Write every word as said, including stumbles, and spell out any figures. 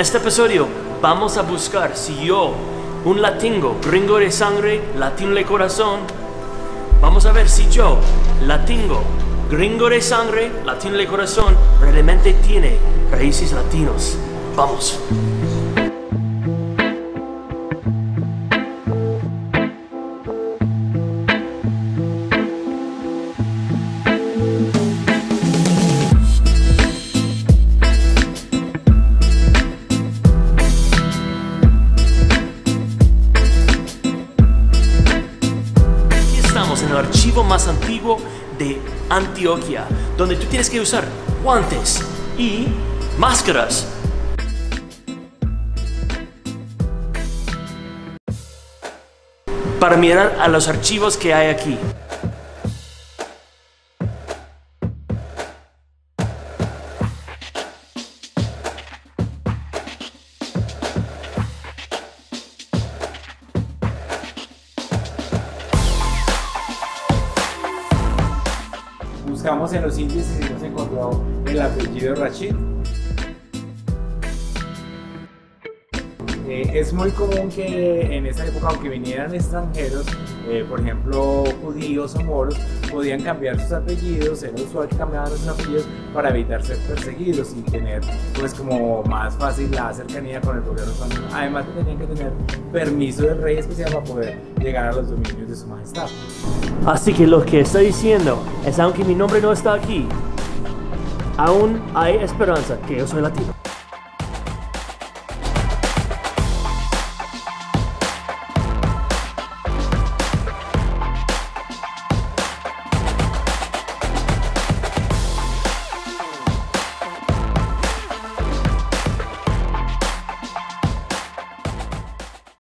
este episodio vamos a buscar si yo, un latino, gringo de sangre, latino de corazón, vamos a ver si yo, latino, gringo de sangre, latino de corazón, realmente tiene raíces latinos. Vamos. En el archivo más antiguo de Antioquia, donde tú tienes que usar guantes y máscaras. Para mirar a los archivos que hay aquí. Buscamos en los índices y nos encontró el apellido Rashid. Eh, es muy común que en esa época, aunque vinieran extranjeros, eh, por ejemplo judíos o moros, podían cambiar sus apellidos, era usual que cambiaban sus apellidos para evitar ser perseguidos y tener pues como más fácil la cercanía con el gobierno español. Además que tenían que tener permiso del rey especial para poder llegar a los dominios de su majestad. Así que lo que está diciendo es, aunque mi nombre no está aquí, aún hay esperanza que yo soy latino.